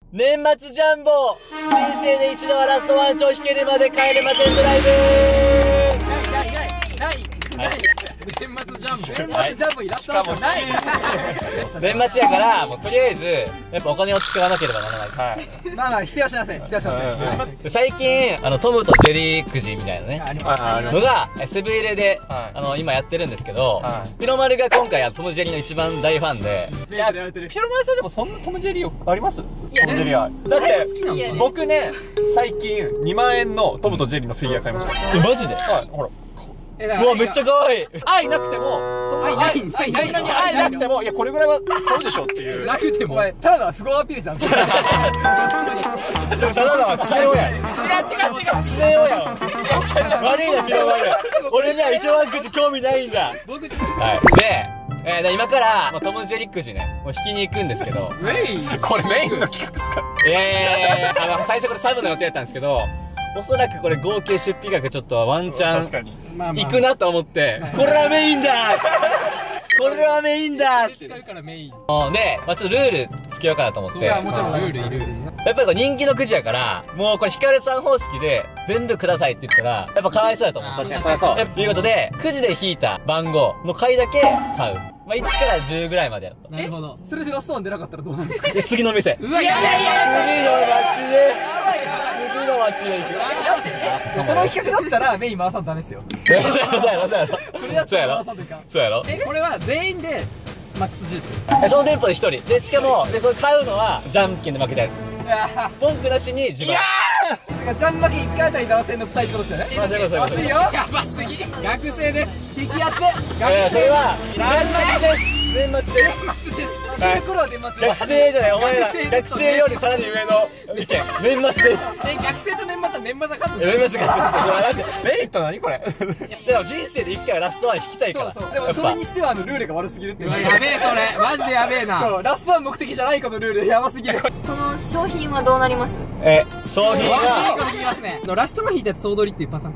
年末ジャンボ人生で一度はラストワン賞引けるまで帰れま10ドライブ。 年末ジャンボ。 年末ジャンボにラストワン賞ない。 年末やからもうとりあえずやっぱお金を使わなければならない。 まあまあ否定はしません、否定はしません。 最近トムとジェリーくじみたいなねのがセブン入れで今やってるんですけど、ピロマルが今回トムジェリーの一番大ファンで。 ピロマルさんでもそんなトムジェリーあります？トムジェリーはだって僕ね最近2万円のトムとジェリーのフィギュア買いました。 マジで？ はい、ほら。 うわめっちゃ可愛い。 愛なくても愛なくてもいやこれぐらいは買うでしょっていう。 なくてもお前ただのすごいアピールじゃん。ただのスネ夫や。違うスネ夫や。悪いなピロマル。俺には一番くじ興味ないんだ。はいで今からトムジェリーくじねもう引きに行くんですけど。 これメインの企画ですか？ いや最初これサブの予定だったんですけど、おそらくこれ合計出費額ちょっとワンチャンいくなと思って、これはメインだこれはメインだって使うからメインで、ちょっとルールつけようかなと思って。いやもちろんルールいる。やっぱり人気のくじやからもうこれヒカルさん方式で全部くださいって言ったらやっぱかわいそうだと思う。確かにそりゃそう。ということでくじで引いた番号の回だけ買う。まあ1から10ぐらいまでやると。なるほど。 それでラストワン出なかったらどうなんですか？ 次の店。 うわいや次の街で行く。 その企画だったらメイン回さんとダメですよ。 そうやろ。 これは全員でマックス10ってその店舗で1人で、しかもそれ買うのはじゃんけんで負けたやつ。文句なしに自分。 じゃん負け1回あたり7000円の負債ってことですよね。熱いよ。 やばすぎ。学生です。 激アツ。 それは年末です。 学生じゃないお前ら学生よりさらに上の意見。年末です。 学生と年末は年末が勝つ。 年末が勝つ。メリット何これ。でも人生で1回はラストワン引きたいから。 でもそれにしてはルールが悪すぎるっていう。 やべえそれマジでやべえな。 そうラストワン目的じゃないこのルールやばすぎる。 この商品はどうなります？ 商品がラストマン引いたやつ総取りっていうパターン。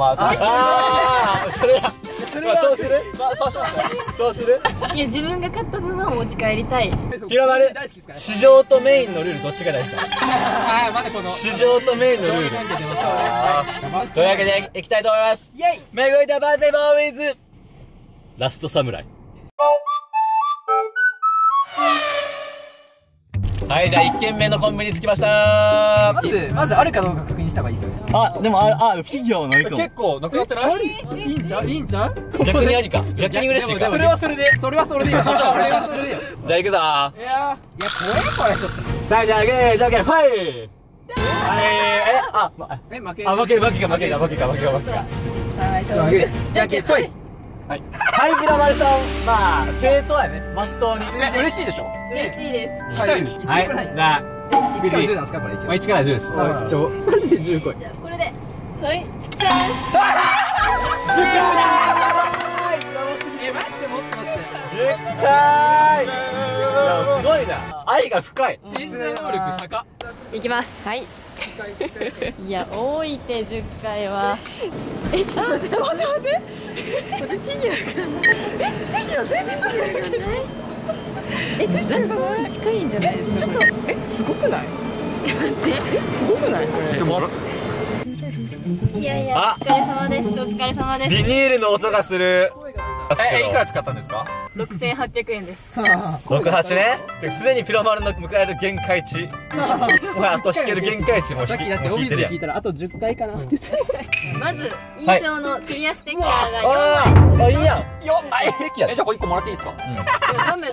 それはそうする？そうしますか？そうする？ いや自分が買った分は持ち帰りたい。 ピロマル市場とメインのルールどっちが大事か？ まだこの市場とメインのルール。というわけでいきたいと思います。イエイ。めぐいたバーセボーウィズラストサムライ。はいじゃあ1軒目のコンビニ着きました。 まずあるかどうか確認した方がいいですよね。 でもフィギュアはないかも。結構なくなってない？ いいんちゃう？いいんちゃう？ 逆にありか。逆に嬉しいか。 それはそれで。 それはそれでよ。それはそれでよ。 じゃあ行くぞ。 いや怖いこれちょっと。 さあじゃあグーじゃんけんファイ。負けか。 じゃんけんぽい。 はい、ピロマルさん、まあ正当やね、まっとうに。嬉しいでしょ。 嬉しいです。 聞きたいんでしょ。はい、じゃあ 1から10なんですかこれ一応。 1から10です。マジで10個。 じゃあこれで、はいじゃん。 マジでもっと待って。 10回。すごいな。愛が深い。 潜在能力高っ。 いきます。はい。いや多いって10回は。ちょっと待って。それフィギュア全然それがない。ラストワン近いんじゃないですか。ちょっとすごくない？ 待ってすごくないこれ。 いやお疲れ様です。お疲れ様です。 ビニールの音がする。 いくら使ったんですか ？6800円です。 68ね。すでにピロマルの迎える限界値。あと引ける限界値もさっきだってオフィスで聞いたらあと10回かなって言って。 まず印象のクリアステッカーが4枚。 いいやん。 4枚。じゃあこれ1個もらっていいですか？ ダメ。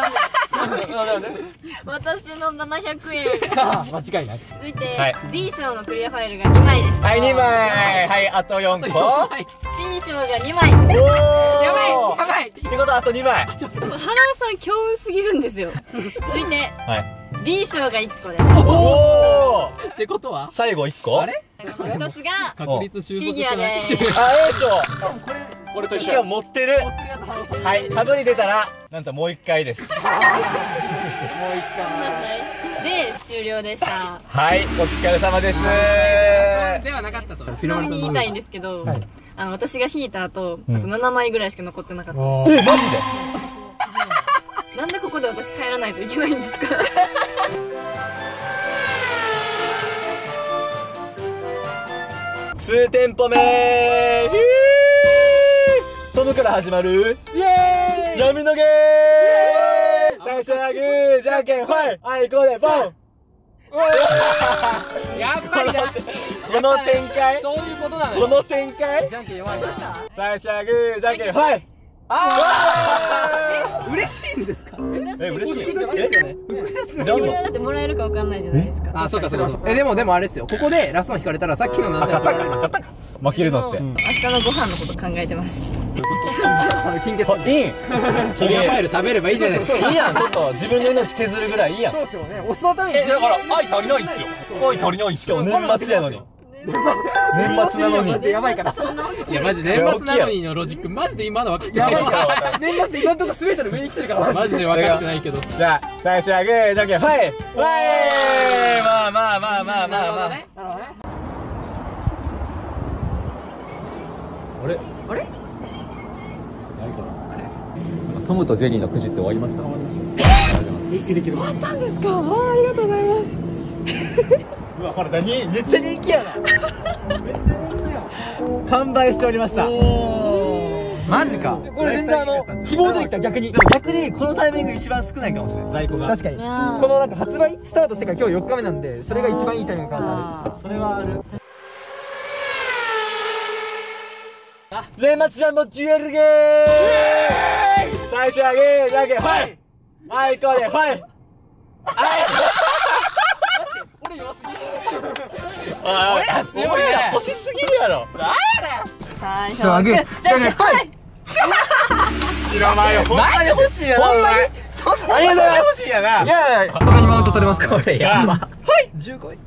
私の700円。 間違いない。 続いて D 賞のクリアファイルが2枚です。 はい2枚。はいあと4個。 C 賞が2枚。 やばいってことはあと2枚。 花尾さん強運すぎるんですよ。続いて B 賞が1個です。 おーってことは最後1個。 あれこの1つが確率収束してない。 フィギュアで。 A 賞これと一緒。しかも持ってる。はいかぶり出たらなんともう1回です。もう1 回で終了でした。 はいお疲れ様です。 ではなかったと。 ちなみに言いたいんですけど、私が引いた後あと7枚ぐらいしか残ってなかったです。 マジで？ なんでここで私帰らないといけないんですか？ 数店舗目トムから始まるイエーイ闇のゲー最初はグーじゃんけんほいはいこうでポンやっぱりだこの展開そういうことなのよ。 この展開じゃんけん弱いな。 最初はグーじゃんけんほい嬉しいんですか？ 嬉しいですよね。 これだってもらえるかわかんないじゃないですか。 あ、そうかそうか。でもあれですよ。ここでラストン引かれたらさっきのなんて勝ったか負けるのって明日のご飯のこと考えてます。 金欠いいクリアファイル食べればいいじゃないですか。 いいやんちょっと自分の命削るぐらいいいやんそうですよね。推しのために。 だから愛足りないんすよ。愛足りないんすよ。 年末やのに年末なのにやばいから。 いやマジ年末なのにのロジックマジで今の分かってないやばいから。年末今んとこ全ての上に来てるからマジで分かってないけど。 じゃあ最初はグーじゃんけんほいはいまあなるほどね。 あれトムとジェリーのくじって終わりました。終わりました。終わったんですか。ありがとうございます。うわ、これ何めっちゃ人気やな。完売しておりました。 マジか。 これ全然希望出てきた逆に。でも逆にこのタイミング一番少ないかもしれない在庫が。 確かに。このなんか発売スタートしてから今日4日目なんで、それが一番いいタイミングかもしれない。 それはある。年末ジャンボデュエルゲー最初はグーじゃんけんほいはいこうでほいはい俺弱すぎる俺ら強いね欲しすぎるやろ最初はグーじゃんけんほいお前ほんまに欲しいやなお前ありがとうございます欲しいやないや他にマウント取れますから。 これやばはい 15位。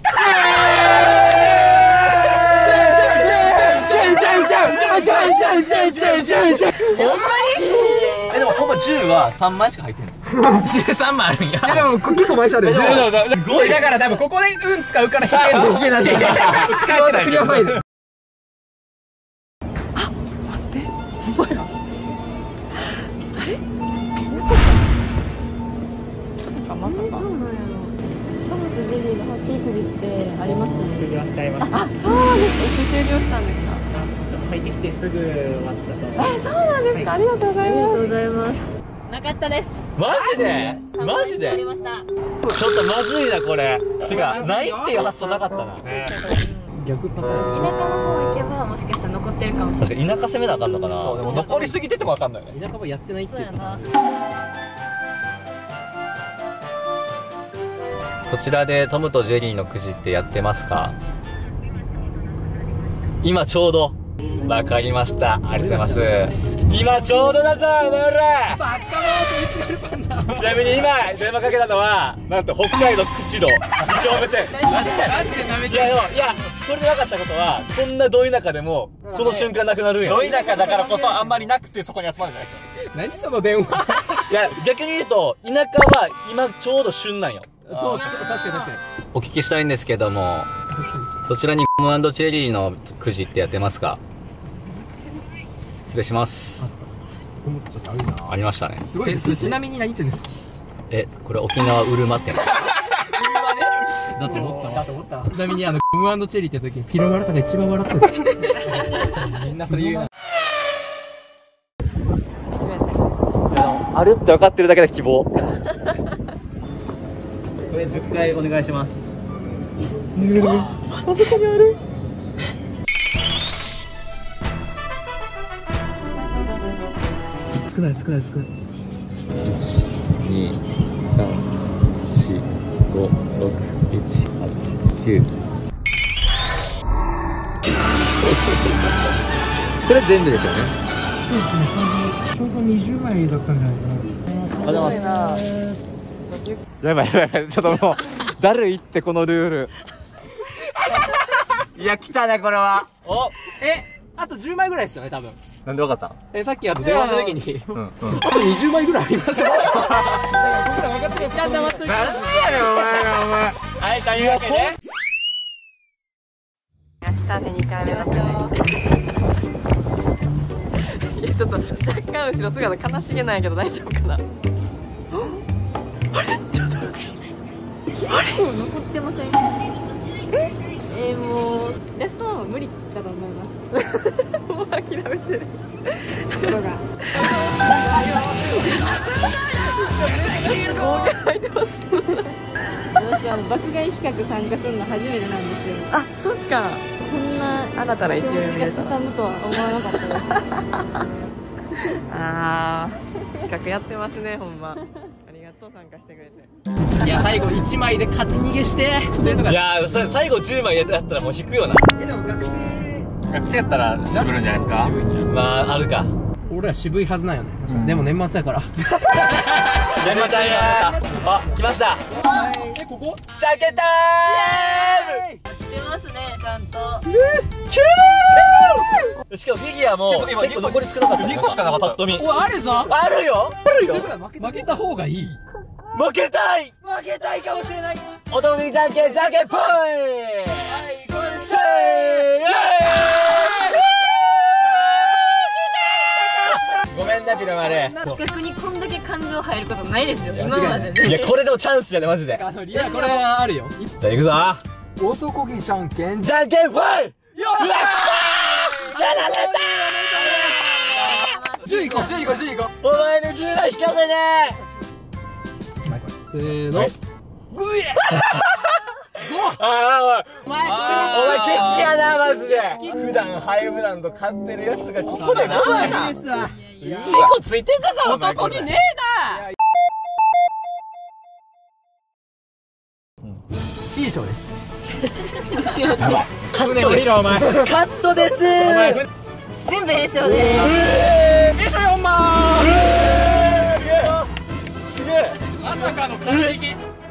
ほんまにでもほんま10は3枚しか入ってんの 13万あるんや。 でも結構枚数あるよ。 すごい。だから多分ここで運使うから引けんの。 引けない。使えてない。クリアファイル。 まさか。トムとジェリーのハッピーくじってあります？ 終了しちゃいました。 あ、そうなんです。終了したんですか？ 入ってきてすぐ終わったと思います。 そうなんですか。ありがとうございます。ありがとうございます。なかったです。 マジでマジでありました。 ちょっとまずいなこれてかないっていう発想なかったな逆パターン。 田舎の方行けばもしかしたら残ってるかもしれない。 確かに田舎攻めなあかんのかなそうでも残りすぎてても分かんないよね。 田舎はやってないっていうそうやな。 そちらでトムとジェリーのくじってやってますか？今ちょうどわかりました。ありがとうございます。今ちょうどだぞお前ら。ちなみに今電話かけたのはなんと北海道釧路2丁目店。 マジでダメいやそれで分かったことはこんなど田舎でもこの瞬間なくなるんや。 ど田舎だからこそあんまりなくてそこに集まるじゃないですか。 何その電話。 いや逆に言うと田舎は今ちょうど旬なんよ。 そう確かに確かに。 お聞きしたいんですけども、そちらにトム&チェリーのくじってやってますか？失礼します。ありましたね。 すごいです。ちなみに何店ですか？ これ沖縄うるま店。 だと思った。ちなみにトム&チェリーって時ピロマルさんが一番笑ってる。 みんなそれ言うな。 あるって分かってるだけで希望。これ10回お願いします。あそこにある。 少ない。 1、2、3、4、5、6、7、8、9。これ全部ですよね。 ちょうど20枚だったんじゃないかな。 ありがとうございます。やばいちょっともうだるいってこのルール。いや来たねこれは。おあと10枚ぐらいですよね多分。 なんでわかった？ さっき電話した時にあと20枚ぐらいありますよ。僕ら分かってる。じゃあ黙っといて。 なんでやねんお前。はいというわけで来たね2回目ですよ。いやちょっと若干後ろ姿悲しげなんやけど大丈夫かな。あれちょっと待って。あれ残ってません？もうラストは無理だと思います。もう諦めてる。そうが。私爆買い企画参加するの初めてなんですよ。 あ、そっか。 こんな新たな一面見れた。 すさむとは思わなかったです。 あー、企画やってますね、ほんま。ありがとう、参加してくれて。 いや、最後1枚で勝ち逃げして。 いやー、最後10枚やったらもう引くよな。 でも学生やったら渋るんじゃないですか。 まあ、あるか。 俺ら渋いはずなんよね。でも年末やから。 やりたいな。あ、来ました。 ここじゃんけんタイ出ますね、ちゃんと。 ム。しかもフィギュアも結構残り少なかった。2個しかなかった。パッと見。 おい、あるぞ。 あるよ。あるよ。 負けた方がいい。 負けたい。 負けたいかもしれない。 おとにじゃんけんぽい。はい、これシェー。ごめんな、ピロマル。 企画にこんだけ感情入ることないですよ、今までね。 いや、これでもチャンスやね、マジで。 いや、これはあるよ。 じゃあ行くぞ。 男気じゃんけん。 じゃんけんぽい。よし。やられた。 10いこう、10いこう、10いこう。 お前の10枚引かせね。 せーの。 グエ。ああ、お前ケチやな、マジで。普段ハイブランド買ってるやつがここでな。チンコついてんだぞ、男にねえな。C 賞です。 カットです。カットです。 全部 A 賞で。 A 賞4枚。 すげえ。 まさかの完璧。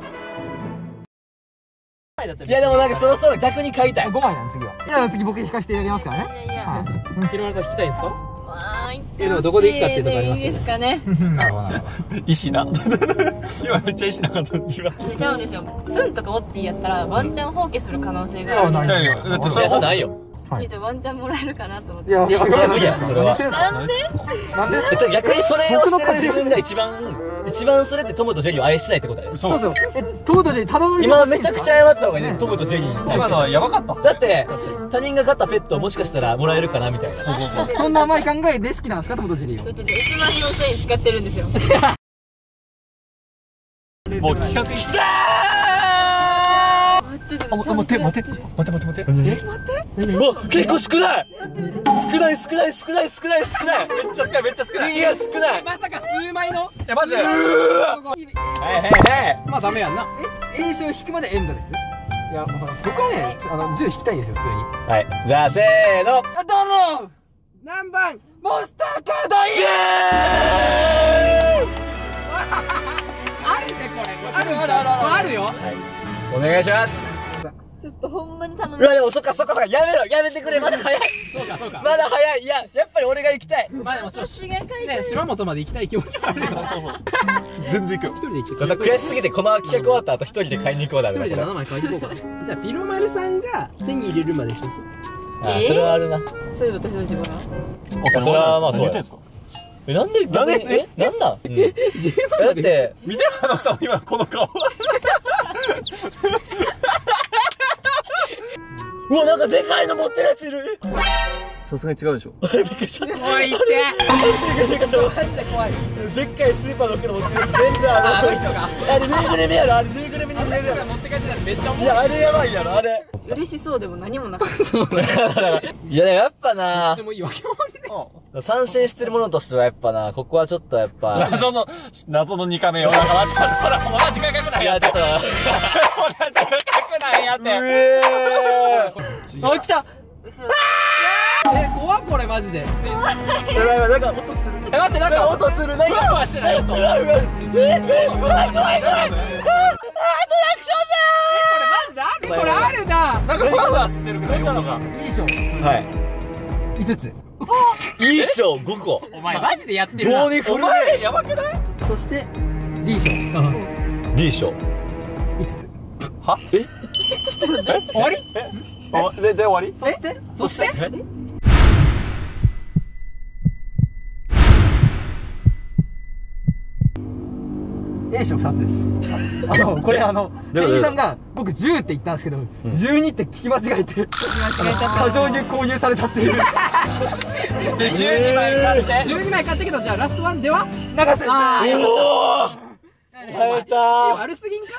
いやでもなんかそろそろ逆に買いたい。 5枚なん次は。いや次僕引かせてやりますからね。 いやいや。 ひろまるさん引きたいんですか？ わーい。 でもどこで行くかっていうとこありますよね。 いいですかね。 なるほどなるほど。 石な。今めっちゃ石なかった今。 ちゃうんですよ。スンとかオッティやったらワンチャン放棄する可能性がある。 ないいやだってそれはないよ。 じゃあワンチャンもらえるかなと思って。 いやいや無理やそれは。 なんで？ 逆にそれをしてる自分が一番それってトムとジェリーを愛してないってことだよ。 そうそう。トムとジェリー頼む。 今めちゃくちゃ謝った方がいいね、トムとジェリーに。 今のはやばかったっすね。 だって他人が飼ったペットをもしかしたらもらえるかなみたいな。 そんな甘い考えで好きなんですか、トムとジェリーを。 ちょっと1万4000円使ってるんですよ。 もう企画きた待って。うわ、結構少ない。 めっちゃ少ない。 いや少ない。 まさか数枚の。 いやまずまあダメやんな。 A 賞引くまでエンドです。いや、僕はね、10引きたいんですよ、普通に。 はい、じゃあせーの。 どうも何番？ モンスターカードジェあるねこれ。あるよ。 お願いします。 ちょっとほんまに頼む。 うわでもそっかやめてくれ、まだ早い。 そうか。 まだ早い。いややっぱり俺が行きたい。 まあでも私が書いてね、島本まで行きたい気持ちはあるよ。 全然行くよ。 一人で行ってただ悔しすぎてこの企画終わった後一人で買いに行こうだ一人で7枚書いていこうかな。じゃあピロマルさんが手に入れるまでします。 それはあるな。 そういう私の自分は。 それはまあそうや。なんでなんだ？だって見て花さん今この顔。 うわなんかでかいの持ってるやついる。 さすがに違うでしょ。 びっくりした。 おいってマジで怖い。 でっかいスーパーの袋持ってるやつ全部あの人があれぬいぐるみやろ。あれぬいぐるみに見えるやろ。 持って帰ってたらめっちゃ重い。 いやあれやばいやろあれ。 嬉しそうでも何もなかった。 いややっぱなでもいいわけもんね。 参戦してるものとしてはやっぱな、ここはちょっとやっぱ謎の2カメよ。なんか待ってほら同じ価格なんやって。 いやちょっと同じ価格なんやって。 あ、来た。 後ろ怖っこれマジで。 やばいなんか音する。 待ってなんか音する。なんかふわふわしてない。これ怖い。 マジである。これあるな。 なんかふわふわしてるけど音が。 いい賞はい 5つ。 いい賞5個。 お前マジでやってるな。 棒に振る。 お前やばくない？ そして D 賞 D 賞 5つ。 は？ 終わり？ で終わり？ そして A 賞2つです。これ店員さんが僕10って言ったんですけど、12って聞き間違えて過剰に購入されたっていう。で12枚買って12枚買ったけど、じゃあラストワンではなかったです。ああ、よかった。耐えた。悪すぎんか。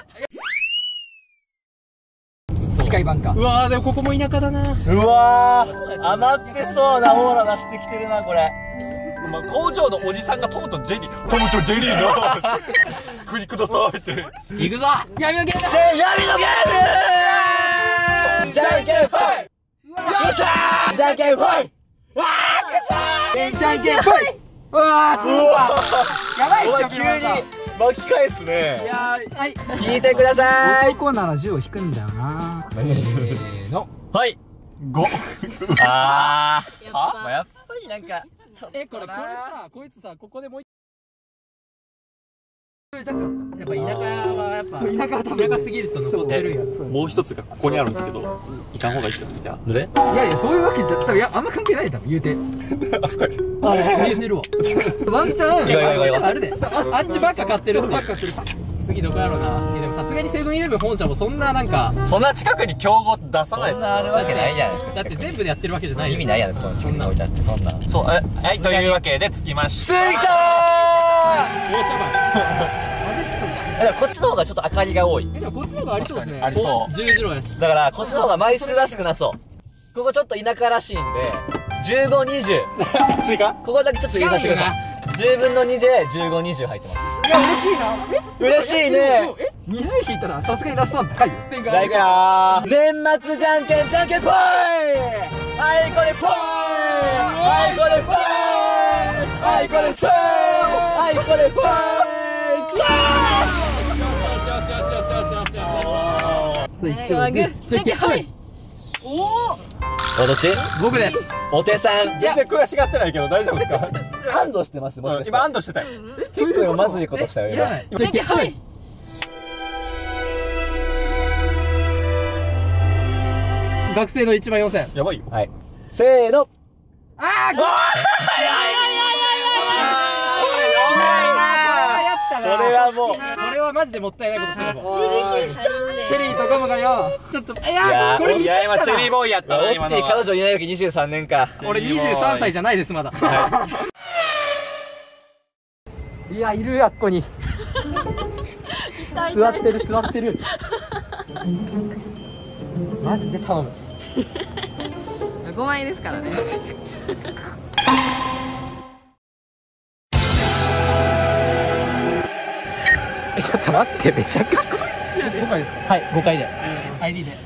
近いバンカー。うわー、でもここも田舎だな。 うわー、余ってそうなオーラ出してきてるな、これ。 工場のおじさんがトムとジェリー。トムとジェリーのくじくださいって。 行くぞ。闇のゲーム。 闇のゲーム。じゃんけんぽい。よっしゃー。じゃんけんぽい。わー、くそー。じゃんけんぽい。 うわー、やばい。 お前急に巻き返すね。 いやー、はい。 引いてください。 男なら10を引くんだよな。 せーの。 はい。5。あー。やっぱりなんか。 これさ、こいつさ、ここでもうやっぱ田舎はやっぱ田舎すぎると残ってるやん。 もう一つがここにあるんですけど、行かん方がいいですよ。じゃあ。 どれ？ いやいや、そういうわけじゃ、多分いや、あんま関係ない多分言うて。 あそこや。 言えてるわ。ワンチャン、いや、あるで。あっちばっか買ってるって。次どこやろうな。でもさすがにセブンイレブン本社もそんななんかそんな近くに競合出さないです。そんなあるわけないじゃないですか。 だって全部でやってるわけじゃない。 意味ないやろ、この近くに置いてあって、そんな。 そう、はい、というわけで着きました。 着いたー。 紅茶だからこっちの方がちょっと明かりが多い。 でもこっちの方がありそうですね。 ありそう。 十字路やし。 だからこっちの方が枚数が少なそう。ここちょっと田舎らしいんで、15、20。 追加？ ここだけちょっと入れさせてください。10分の2で15、20入ってます。 いや、嬉しいな。 嬉しいね。 20引いたらさすがにラストワン高いよ。 大かよー。年末じゃんけんじゃんけんぽい。はいこれぽい。はいこれぽい。はいこれぽい。はいこれぽい。くそー。 一緒にじゃんけんぽい。 おどっち？ 僕です。 お手さん。 全然悔しがってないけど大丈夫ですか？ 安堵してます。もしかして今安堵してたよ。 結構まずいことしたよ今。 じゃんけんぽい。学生の1万4000。 やばいよ。 はい。せーの。 あー、 それはもう。 これはマジでもったいないことしたかも。チェリーとガムがよ、ちょっと、いややこれミスったな。 今チェリーボーイやったな。 オッティ彼女いない時23年か。 俺23歳じゃないです、まだ。いや、いるやっこに。座ってる、座ってる。マジで頼む。 5枚ですからね。 ちょっと待って、めちゃくちゃ5回ですか？はい、5回で ID で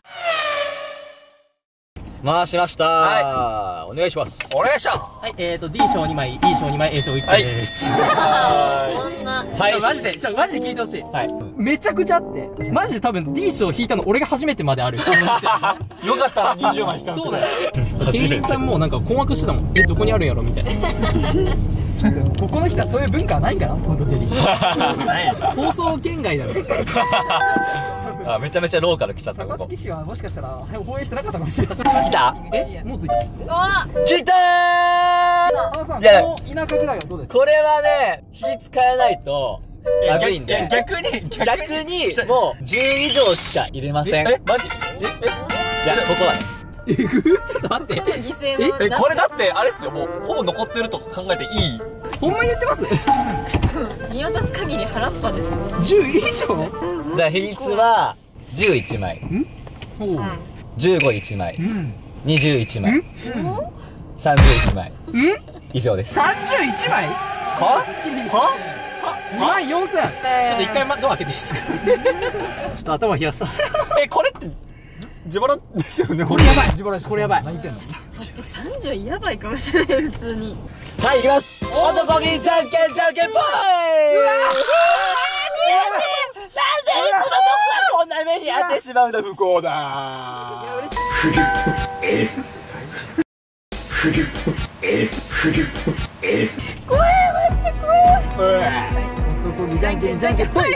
回しましたー。お願いします。 お願いしょ。 はい、D 賞2枚、E 賞2枚、A 賞1回です。 はい。 マジで聞いてほしい。 はい。 めちゃくちゃあって、マジで多分 D 賞引いたの俺が初めてまである。 よかったら20枚引かんそうだよ。店員さんもなんか困惑してたもん。どこにあるんやろみたいな。ここの人はそういう文化はないんかな、ポンドチェリー。放送圏外だろ。 あ、めちゃめちゃローカル来ちゃったここ。 高槻市はもしかしたら放映してなかったかもしれない。 来た？ え、もうついた。 来たー。 いや、田舎ぐらいはどうですか？ これはね、火使えないとまずいんで。逆にもう10以上しか入れません。 え、マジ？ いや、ここはね。 ちょっと待って。 犠牲の。 これだってあれっすよ、もうほぼ残ってると考えていい。 ほんまに言ってます？ 見渡す限り腹っぱです。 10以上？ だから比率は11枚、15、1枚、21枚、31枚以上です。 31枚？ は 2万4000。ちょっと一回ドア開けていいですか？ちょっと頭冷やす。 これって自腹ですよね。 これやばい。これやばい。 だって30やばいかもしれない、普通に。 はい、いきます。男気じゃんけんじゃんけんぽい。うわなんでいつも僕はこんな目に遭ってしまうの？不幸だ。いや、嬉しい。 怖い、マジで怖い。 男気じゃんけんじゃんけんぽい。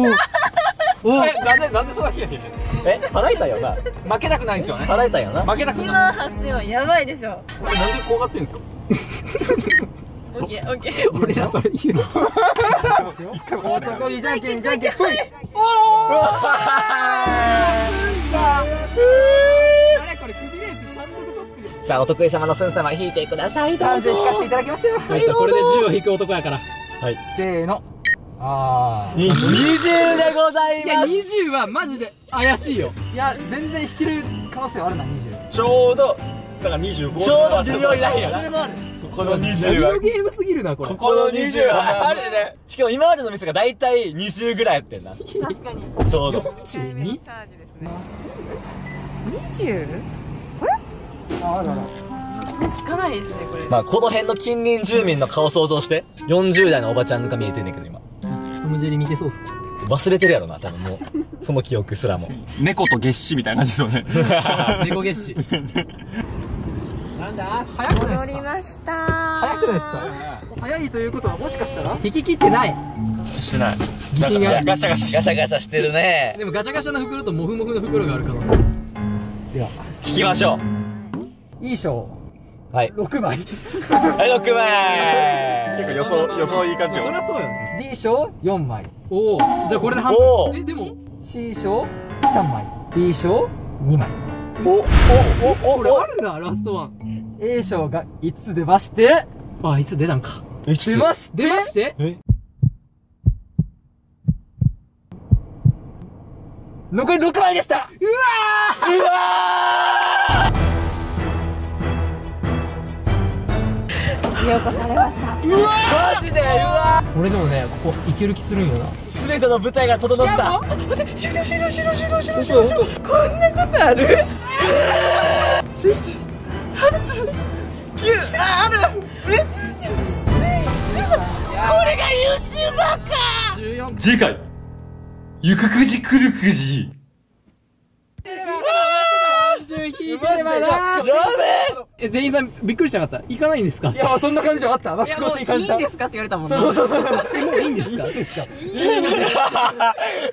なんでそんなヒヤヒヤしてるんですか？ 払えたよな。 負けたくないんですよね。 払えたよな。 負けたく 1 ない。 万8000はやばいでしょ。 なんで怖がってるんですか？ オッケーオッケー。 俺らそれ言うの。男気じゃんけんじゃんけんぽい。おお。あれこれクビレース単独トップで。 さあお得意様のスン様引いてください。 30引かせていただきますよ。 こいつはこれで10を引く男やから。 はい。 せーの。ああ。 20でございます。 いや20はマジで怪しいよ。 いや全然引ける可能性はあるな20。 ちょうどだから25。ちょうど微妙にないよ。それもある。この20はゲームすぎるなこれ。 ここの20はあるね。しかも今までの店が大体20ぐらいやってんな。 確かに。 ちょうど。 チャージですね。20？ あらら。 つかないですねこれ。 まあこの辺の近隣住民の顔想像して40代のおばちゃんが見えてんねんけど今。 トムジェリー見てそうっすか。 忘れてるやろな多分もうその記憶すらも。 猫と月子みたいな感じですよね。猫月子。 なんだ早くないですか。 戻りました。 早くないですか。早いということはもしかしたら引き切ってない。 してない。 疑心がガシャガシャガシャガシャしてるね。 でもガチャガチャの袋とモフモフの袋がある可能性。 では聞きましょいい賞う。はい 6枚。 はい6枚。 結構予想いい感じよ。 そりゃそうよ。D 賞4枚。 おお。じゃあこれで半お分。でも C 賞3枚。B 賞2枚。 これあるなラストワン。 A 賞が5つ出まして、 あいつ出たんか。 出まして、 え残り6枚でした。 うわよこされました。 うわマジでうわ俺でもねここいける気するんよな。 全ての舞台が整った。 こんなことある？ 次回ゆくくじくるくじ。 引いてまだ。店員さんびっくりしなかった。行かないんですか。 いや、そんな感じはあった。まあ、少し感じた。 いいんですかって言われたもんね。 もういいんですか。 いいですか。